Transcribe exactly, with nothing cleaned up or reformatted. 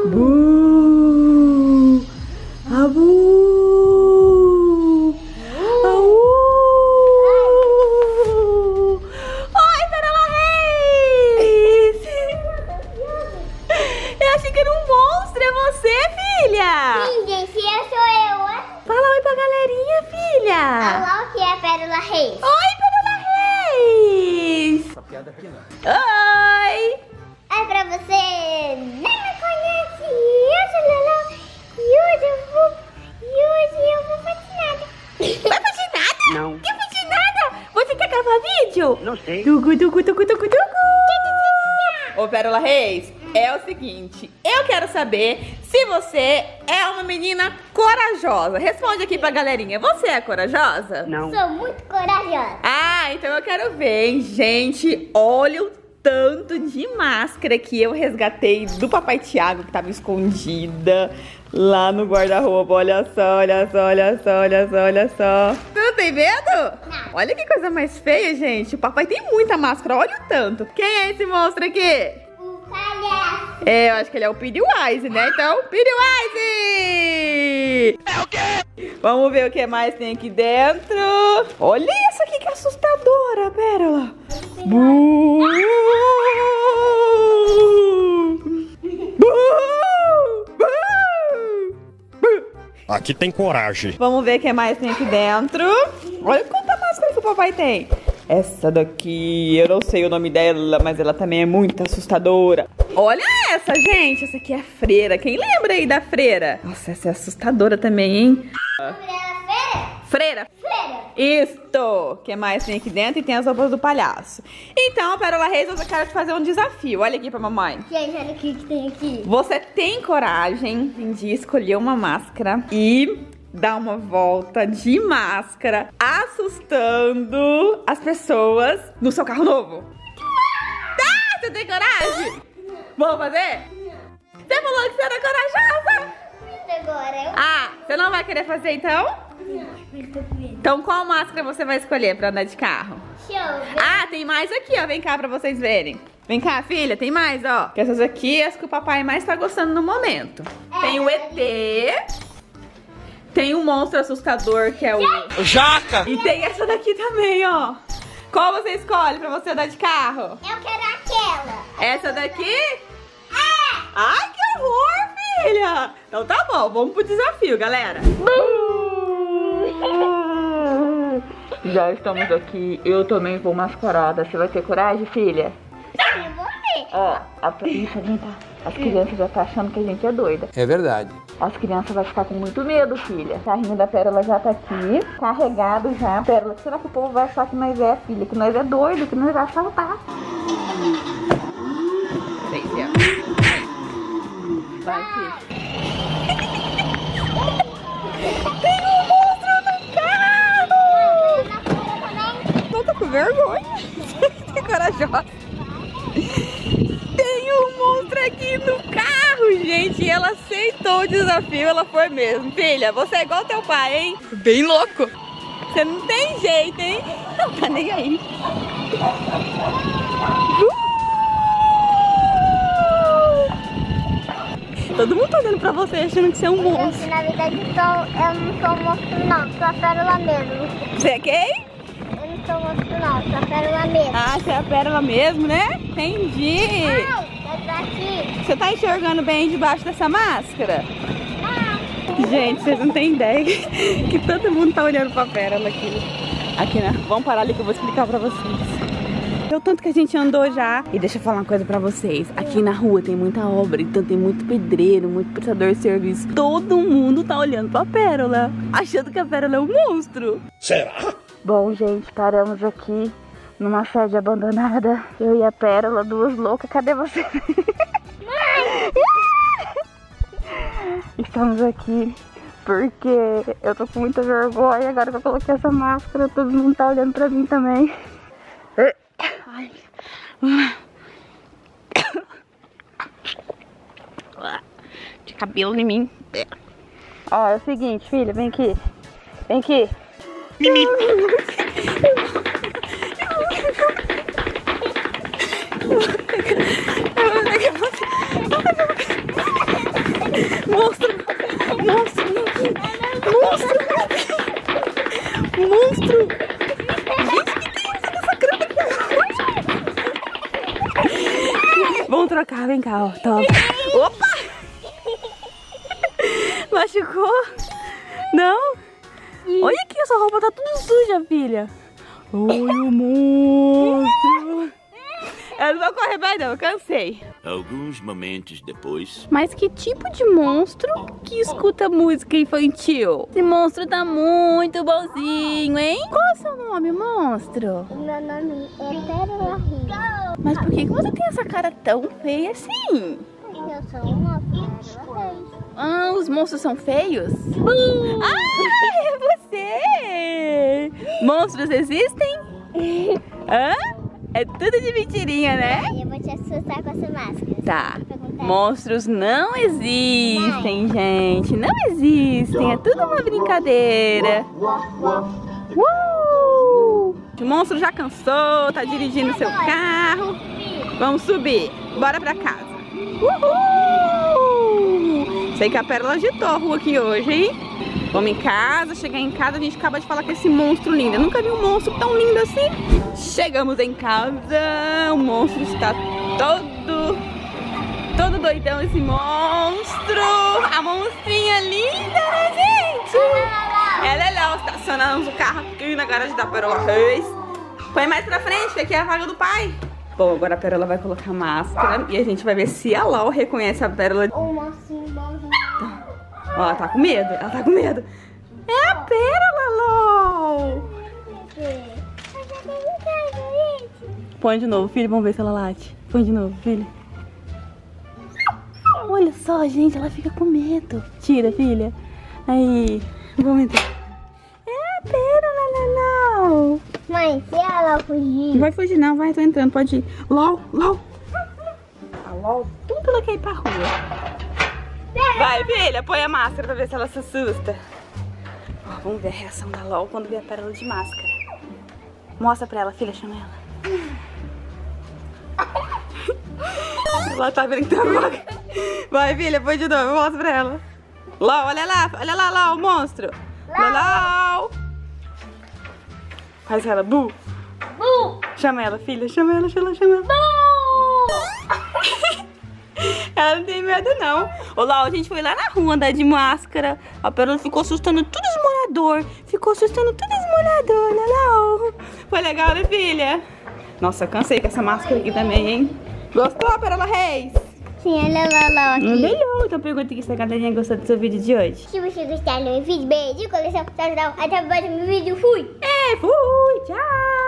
Bu! Abu! Au! Oi, Perola Reis! Eu achei que era um monstro, é você, filha? Sim, gente, eu sou eu. Fala oi pra galerinha, filha! Olá, o que é Pérola Reis? Oi, Perola Reis! Essa piada aqui não. Oi! É pra você não me conhece, eu sou Lala e hoje eu vou, e hoje eu vou fazer nada. Vai fazer nada? Não. Quer fazer nada? Você quer gravar vídeo? Não sei. Tucu, tucu, tucu, tucu, tucu. Ô, Pérola Reis, é o seguinte, eu quero saber se você é uma menina corajosa. Responde aqui pra galerinha, você é corajosa? Não. Sou muito corajosa. Ah, então eu quero ver, hein, gente, olha o tanto de máscara que eu resgatei do Papai Thiago, que tava escondida lá no guarda-roupa. Olha só, olha só, olha só, olha só, olha só. Você não tem medo? Não. Olha que coisa mais feia, gente. O papai tem muita máscara, olha o tanto. Quem é esse monstro aqui? O palhaço. É, eu acho que ele é o Pennywise, né? Então, Pennywise! É o quê? Vamos ver o que mais tem aqui dentro. Olha isso aqui que assustadora, Pérola. Bu! Bu! Bu! Bu! Aqui tem coragem. Vamos ver o que mais tem aqui dentro. Olha quanta máscara que o papai tem. Essa daqui, eu não sei o nome dela, mas ela também é muito assustadora. Olha essa, gente. Essa aqui é a freira. Quem lembra aí da freira? Nossa, essa é assustadora também, hein? Freira. Freira. Isto. O que mais tem aqui dentro? E tem as roupas do palhaço. Então, Pérola Reis, eu quero te fazer um desafio. Olha aqui pra mamãe. Gente, olha o que que tem aqui. Você tem coragem de escolher uma máscara e dar uma volta de máscara, assustando as pessoas no seu carro novo? Tá? Você tem coragem? Vamos fazer? Você falou que você era corajosa? Agora eu... Ah, você não vai querer fazer então? Então qual máscara você vai escolher pra andar de carro? Deixa eu ver. Ah, tem mais aqui, ó. Vem cá pra vocês verem. Vem cá, filha, tem mais, ó. Que essas aqui é as que o papai mais tá gostando no momento. Tem o E T. Tem um monstro assustador, que é o... Jaca! E tem essa daqui também, ó. Qual você escolhe pra você andar de carro? Eu quero aquela. Essa daqui? É. Ai, que horror, filha! Então tá bom, vamos pro desafio, galera. Já estamos aqui, eu também vou mascarada. Você vai ter coragem, filha? Eu vou ver. Ó, a polícia, vem cá. As crianças já tá achando que a gente é doida. É verdade. As crianças vão ficar com muito medo, filha. O carrinho da Pérola já tá aqui, carregado já. Pérola, será que o povo vai achar que nós é, filha? Que nós é doido, que nós vai assaltar. Sei, filha. Vai, filha. Tem um monstro no carro! Não tô com vergonha. Que corajosa. Tem um monstro aqui no carro, gente. E ela aceitou o desafio, ela foi mesmo. Filha, você é igual teu pai, hein? Bem louco. Você não tem jeito, hein? Não tá nem aí. Uh! Todo mundo tá olhando pra você achando que você é um monstro. Na verdade, eu, sou, eu não sou monstro, não. Sou a Pérola mesmo. Você é quem? Eu não sou monstro, não. Sou a Pérola mesmo. Ah, você é a Pérola mesmo, né? Entendi. Ai, tá aqui. Você tá enxergando bem debaixo dessa máscara? Gente, vocês não têm ideia que, que todo mundo tá olhando pra Pérola aqui. Aqui, né? Vamos parar ali que eu vou explicar pra vocês. É o tanto que a gente andou já. E deixa eu falar uma coisa pra vocês. Aqui na rua tem muita obra, então tem muito pedreiro, muito prestador de serviço. Todo mundo tá olhando pra Pérola, achando que a Pérola é um monstro. Será? Bom, gente, paramos aqui numa sede abandonada. Eu e a Pérola, duas loucas. Cadê você? Estamos aqui porque eu tô com muita vergonha. Agora que eu coloquei essa máscara, todo mundo tá olhando pra mim também. Ai. De cabelo em mim. Ó, é o seguinte, filha, vem aqui. Vem aqui. Mimi. Monstro! Monstro! Monstro! Monstro! Gente, que tem isso nessa crônica? Vamos trocar, vem cá, ó. Top. Opa! Machucou? Não? Olha aqui, essa roupa tá tudo suja, filha. Oi, o monstro. Eu não vou correr mais não, eu cansei. Alguns momentos depois. Mas que tipo de monstro que escuta música infantil? Esse monstro tá muito bonzinho, hein? Qual é o seu nome, monstro? Meu nome é Pérola Rica. Mas por que que você tem essa cara tão feia assim? Porque eu sou uma pérola feia. Ah, os monstros são feios? Ah, é você! Monstros existem? Hã? É tudo de mentirinha, né? Eu vou te assustar com essa máscara. Tá. Monstros não existem, gente. Não existem. É tudo uma brincadeira. Uh! O monstro já cansou, tá dirigindo seu carro. Vamos subir. Bora pra casa. Uhul! Sei que a Pérola agitou a rua aqui hoje, hein? Vamos em casa, chegar em casa, a gente acaba de falar com esse monstro lindo. Eu nunca vi um monstro tão lindo assim. Chegamos em casa, o monstro está todo, todo doidão esse monstro. A monstrinha linda, né, gente? Ela é legal, estacionamos o carro aqui na garagem da Pérola Reis. Põe mais pra frente, que aqui é a vaga do pai. Bom, agora a Pérola vai colocar a máscara e a gente vai ver se a Lau reconhece a Pérola. O monstrinho bonzinho. Ó, ela tá com medo, ela tá com medo. É a Pérola, Lau! Põe de novo, filho, vamos ver se ela late. Põe de novo, filho. Olha só, gente, ela fica com medo. Tira, filha. Aí, vamos entrar. É a Pérola, Lau! Mãe, se ela fugir. Não vai fugir não, vai, tô entrando, pode ir. Lau, Lau. A Lau, tudo ela quer ir pra rua. Vai, filha, põe a máscara pra ver se ela se assusta. Ó, vamos ver a reação da Lau quando ver a Pérola de máscara. Mostra pra ela, filha, chama ela. Ela tá brincando. Vai, filha, põe de novo, mostra pra ela. Lau, olha lá, olha lá, Lau, o monstro. Lau, Lau. Faz ela, bu. Bu. Chama ela, filha, chama ela, chama ela, chama ela. Ela não tem medo, não. Ô, Lau, a gente foi lá na rua andar de máscara. A Pérola ficou assustando todos os moradores. Ficou assustando todos os moradores, né, Lau? Foi legal, né, filha? Nossa, cansei com essa máscara aqui também, hein? Gostou, Pérola Reis? Sim, ela lá aqui. Melhor. Então pergunta aqui se a galerinha gostou do seu vídeo de hoje. Se você gostar do vídeo, beijo, coleção, tchau, tchau. Até o próximo vídeo. Fui! É, fui, tchau!